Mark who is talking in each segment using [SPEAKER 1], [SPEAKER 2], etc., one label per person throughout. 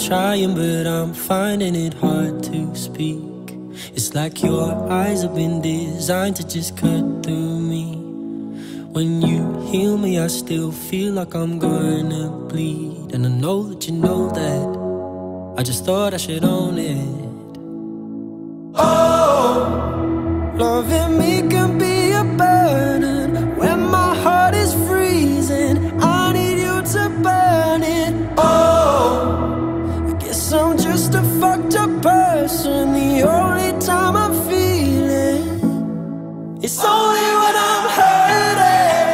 [SPEAKER 1] trying, but I'm finding it hard to speak. It's like your eyes have been designed to just cut through me. When you heal me, I still feel like I'm gonna bleed. And I know that you know that. I just thought I should own it. Oh, loving me can be a burden. When my heart is freezing, I need you to burn it. Oh, I guess I'm just a fucked up person. The only time I'm feeling, it's only when I'm hurting.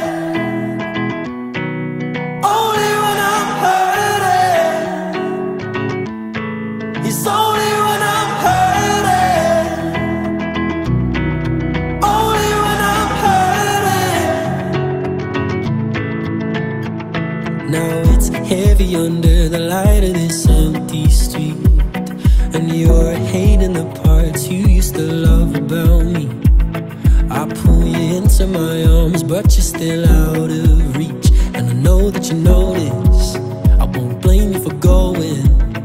[SPEAKER 1] Only when I'm hurting. It's only when I'm hurting. Only when I'm hurting. Now it's heavy under the light of this empty street, and you're hating the parts you used to love about me. I pull you into my arms, but you're still out of reach. And I know that you know this. I won't blame you for going.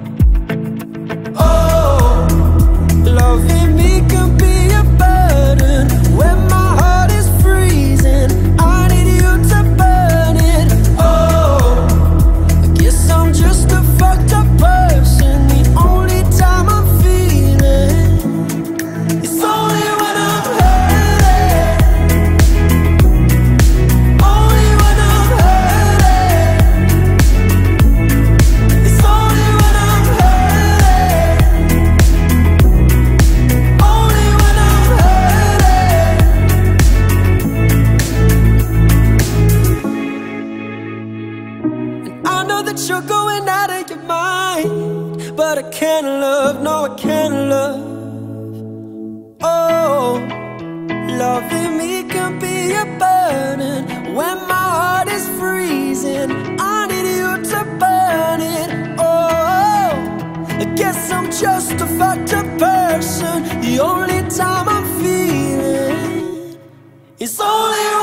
[SPEAKER 1] Oh, loving me can be a burden. When my heart is freezing, I need you to burn it. Oh, I guess I'm just a fucked up person. The only time I'm feeling, it's only when I'm hurting. Only when I'm hurting. It's only when I'm hurting. Only when I'm hurting. And I know that you're going out of your mind, but I can't love, no I can't love. Oh, loving me can be a burden. When my heart is freezing, I need you to burn it. Oh, I guess I'm just a fucked up person. The only time I'm feeling, it's only